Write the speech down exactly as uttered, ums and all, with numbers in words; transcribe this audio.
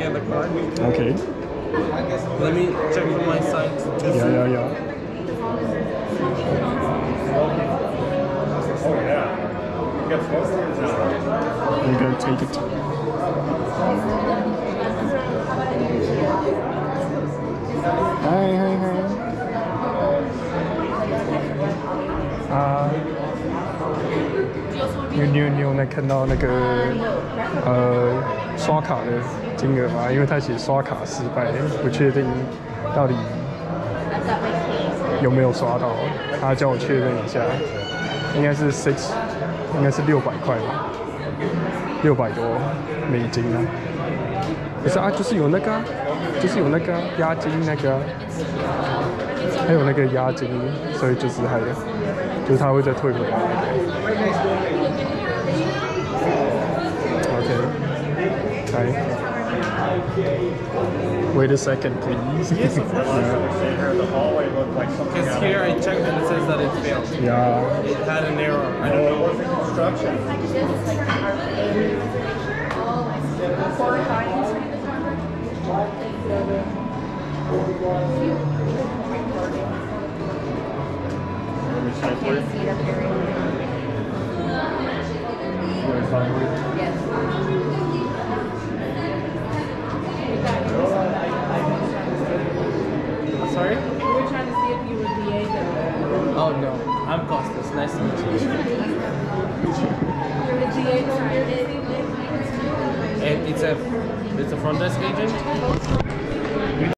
scan the card. Okay. Let me check from my side. Yeah, yeah, yeah. Oh yeah. I'm gonna take it. Hi, hi, hi. 啊，你你有你有那看到那个呃刷卡的金额吗？因为他写刷卡失败，不确定到底有没有刷到，他叫我确认一下，应该是 six， 应该是六百块吧，六百多美金啊。不是啊，就是有那个、啊，就是有那个、啊、押金那个、啊，还有那个押金，所以就是还有，就是他会再退回来那个。OK， 来 ，wait a second, please. Yes, of course. The hallway looked like something. Because here I checked and it says that it failed. Yeah. It had an error. I don't know. It wasn't construction. Sorry? We were trying to see if you were Diego. Oh no, I'm Costas. Nice to meet you. You're the Diego here. And it's a it's a front desk agent.